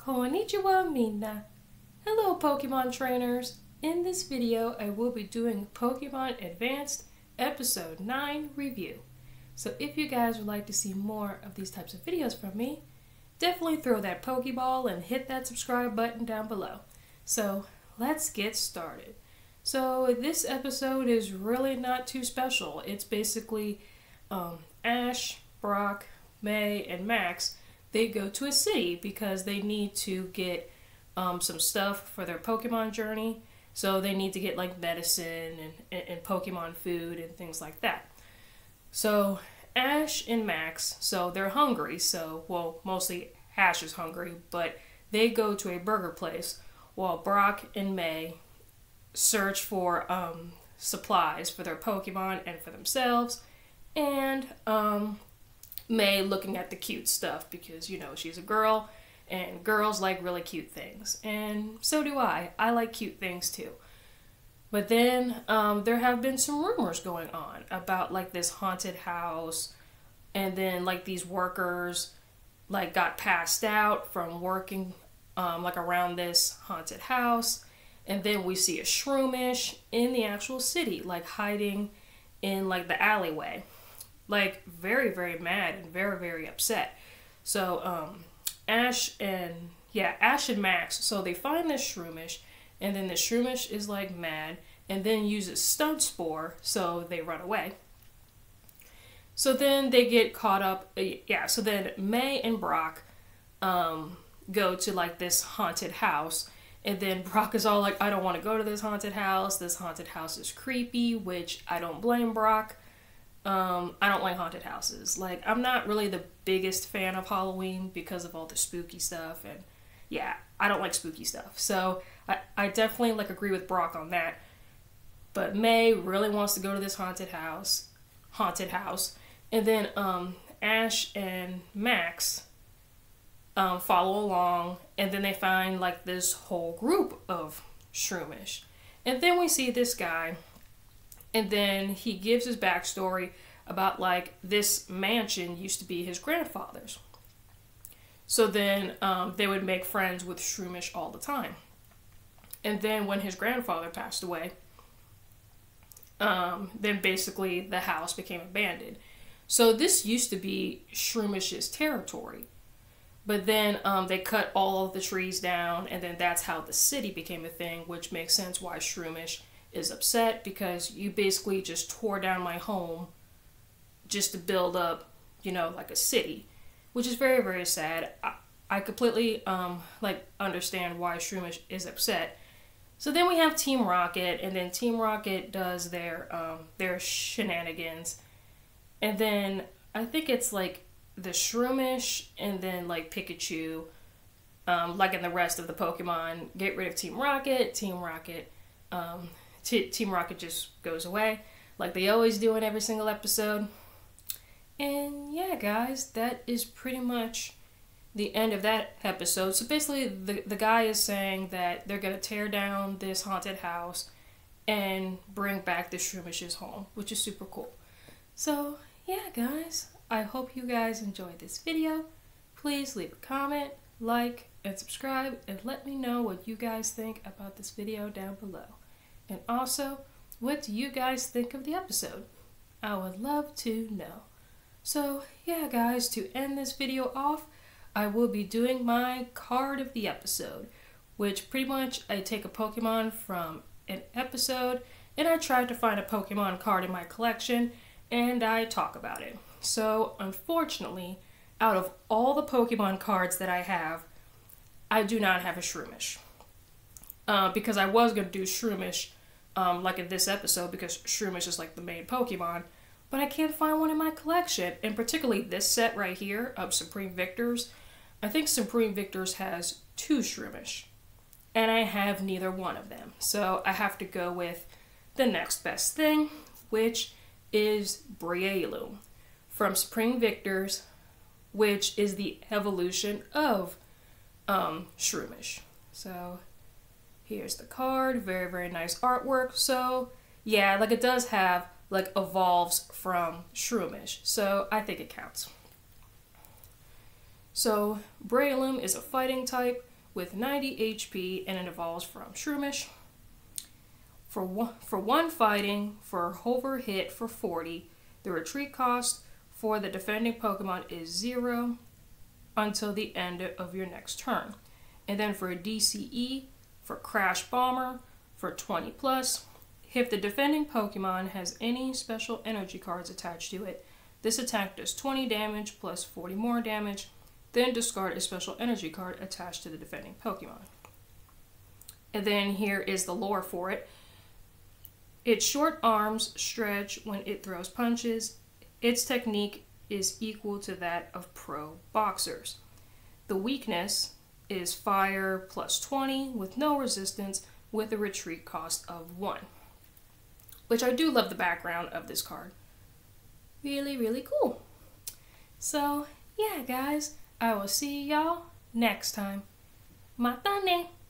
Konnichiwa minna. Hello Pokemon trainers. In this video I will be doing Pokemon Advanced Episode 9 review. So if you guys would like to see more of these types of videos from me, definitely throw that Pokeball and hit that subscribe button down below. So let's get started. So this episode is really not too special. It's basically Ash, Brock, May, and Max. They go to a city because they need to get some stuff for their Pokemon journey. So they need to get like medicine and Pokemon food and things like that. So Ash and Max, so they're hungry. So, well, mostly Ash is hungry, but they go to a burger place while Brock and May search for supplies for their Pokemon and for themselves. And May looking at the cute stuff because, you know, she's a girl and girls like really cute things. And so do I. I like cute things too. But then there have been some rumors going on about like this haunted house, and then like these workers like got passed out from working like around this haunted house. And then we see a Shroomish in the actual city, like hiding in like the alleyway. Like very, very mad and very, very upset. So Ash and Max, so they find this Shroomish, and then the Shroomish is like mad and then uses Stunt Spore, so they run away. So then they get caught up, so then May and Brock go to like this haunted house, and then Brock is all like, I don't want to go to this haunted house is creepy, which I don't blame Brock. I don't like haunted houses. Like, I'm not really the biggest fan of Halloween because of all the spooky stuff, and yeah, I don't like spooky stuff. So I definitely like agree with Brock on that. But May really wants to go to this haunted house, and then Ash and Max follow along, and then they find like this whole group of Shroomish, and then we see this guy. And then he gives his backstory about like this mansion used to be his grandfather's. So then they would make friends with Shroomish all the time. And then when his grandfather passed away, then basically the house became abandoned. So this used to be Shroomish's territory. But then they cut all of the trees down, and then that's how the city became a thing, which makes sense why Shroomish is upset, because you basically just tore down my home just to build up, you know, like a city, which is very, very sad. I completely like understand why Shroomish is upset. So then we have Team Rocket, and then Team Rocket does their shenanigans, and then I think it's like the Shroomish and then like Pikachu, like in the rest of the Pokemon, get rid of Team Rocket. Team Rocket just goes away, like they always do in every single episode. And yeah, guys, that is pretty much the end of that episode. So basically, the guy is saying that they're going to tear down this haunted house and bring back the Shroomishes home, which is super cool. So yeah, guys, I hope you guys enjoyed this video. Please leave a comment, like, and subscribe, and let me know what you guys think about this video down below. And also, what do you guys think of the episode? I would love to know. So yeah, guys, to end this video off, I will be doing my card of the episode, which pretty much I take a Pokemon from an episode and I try to find a Pokemon card in my collection and I talk about it. So unfortunately, out of all the Pokemon cards that I have, I do not have a Shroomish. Because I was going to do Shroomish like in this episode, because Shroomish is like the main Pokemon, but I can't find one in my collection, and particularly this set right here of Supreme Victors. I think Supreme Victors has 2 Shroomish, and I have neither one of them, so I have to go with the next best thing, which is Breloom from Supreme Victors, which is the evolution of Shroomish. So here's the card, very, very nice artwork. So yeah, like it does have like evolves from Shroomish, so I think it counts. So Breloom is a fighting type, with 90 HP, and it evolves from Shroomish. For one fighting, for hover hit for 40, the retreat cost for the defending Pokemon is 0 until the end of your next turn. And then for a DCE, for Crash Bomber, for 20 plus, if the defending Pokemon has any special energy cards attached to it, this attack does 20 damage plus 40 more damage, then discard a special energy card attached to the defending Pokemon. And then here is the lore for it. Its short arms stretch when it throws punches. Its technique is equal to that of pro boxers. The weakness is fire plus 20 with no resistance with a retreat cost of 1. Which I do love the background of this card. Really, really cool. So, yeah guys, I will see y'all next time. Matane!